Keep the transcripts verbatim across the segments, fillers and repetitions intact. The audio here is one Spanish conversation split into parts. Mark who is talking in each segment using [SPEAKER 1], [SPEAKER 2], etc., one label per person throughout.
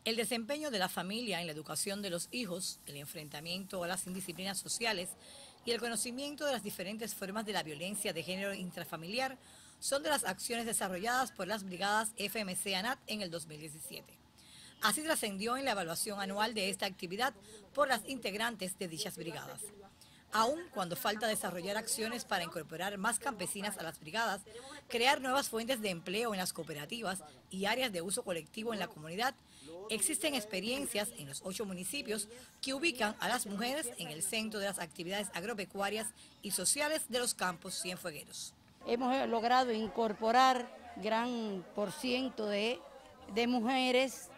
[SPEAKER 1] El desempeño de la familia en la educación de los hijos, el enfrentamiento a las indisciplinas sociales y el conocimiento de las diferentes formas de la violencia de género intrafamiliar son de las acciones desarrolladas por las brigadas F M C ANAT en el dos mil diecisiete. Así trascendió en la evaluación anual de esta actividad por las integrantes de dichas brigadas. Aun cuando falta desarrollar acciones para incorporar más campesinas a las brigadas, crear nuevas fuentes de empleo en las cooperativas y áreas de uso colectivo en la comunidad, existen experiencias en los ocho municipios que ubican a las mujeres en el centro de las actividades agropecuarias y sociales de los campos cienfuegueros.
[SPEAKER 2] Hemos logrado incorporar gran por ciento de, de mujeres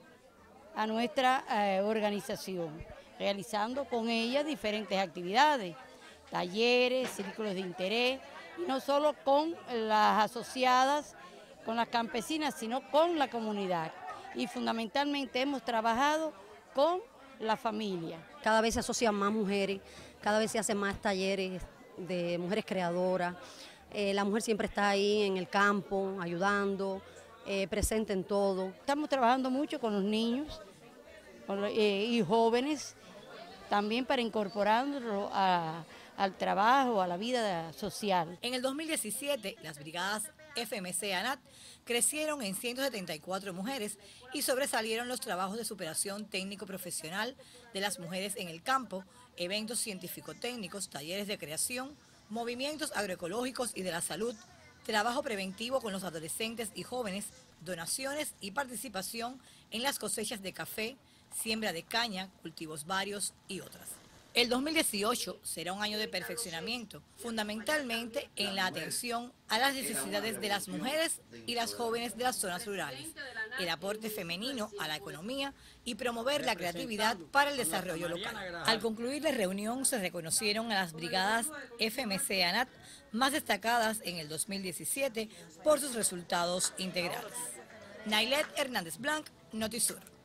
[SPEAKER 2] a nuestra eh, organización, realizando con ellas diferentes actividades, talleres, círculos de interés, y no solo con las asociadas, con las campesinas, sino con la comunidad. Y fundamentalmente hemos trabajado con la familia.
[SPEAKER 3] Cada vez se asocian más mujeres, cada vez se hacen más talleres de mujeres creadoras. Eh, la mujer siempre está ahí en el campo, ayudando, eh, presente en todo.
[SPEAKER 2] Estamos trabajando mucho con los niños con los, eh, y jóvenes, también para incorporarlo a, al trabajo, a la vida social.
[SPEAKER 1] En el dos mil diecisiete, las brigadas F M C ANAT crecieron en ciento setenta y cuatro mujeres y sobresalieron los trabajos de superación técnico-profesional de las mujeres en el campo, eventos científico-técnicos, talleres de creación, movimientos agroecológicos y de la salud, trabajo preventivo con los adolescentes y jóvenes, donaciones y participación en las cosechas de café, siembra de caña, cultivos varios y otras. El dos mil dieciocho será un año de perfeccionamiento, fundamentalmente en la atención a las necesidades de las mujeres y las jóvenes de las zonas rurales, el aporte femenino a la economía y promover la creatividad para el desarrollo local. Al concluir la reunión se reconocieron a las brigadas F M C ANAT más destacadas en el dos mil diecisiete por sus resultados integrales. Nailet Hernández Blanc, Notisur.